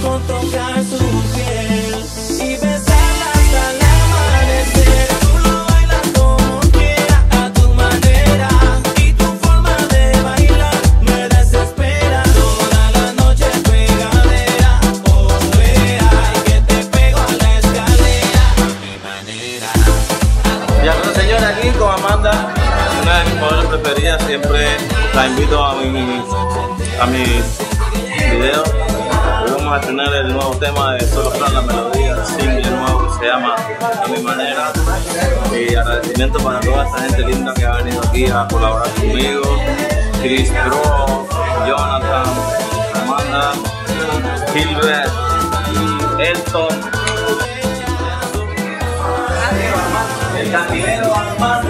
con tocar su piel y besarla hasta el amanecer. Tú lo bailas como quieras, a tu manera, y tu forma de bailar me desespera. Toda la noche pegadera, oh vea, y que te pego a la escalera a mi manera. Ya con señora aquí con Amanda, una de mis modelos preferidas, siempre la invito a mis videos. Hoy vamos a tener el nuevo tema de Solo Fran, la melodía, el single nuevo que se llama A Mi Manera. Y agradecimiento para toda esta gente linda que ha venido aquí a colaborar conmigo: Chris Bro, Jonathan, Amanda, Gilbert, Elton, el cantinero Armando.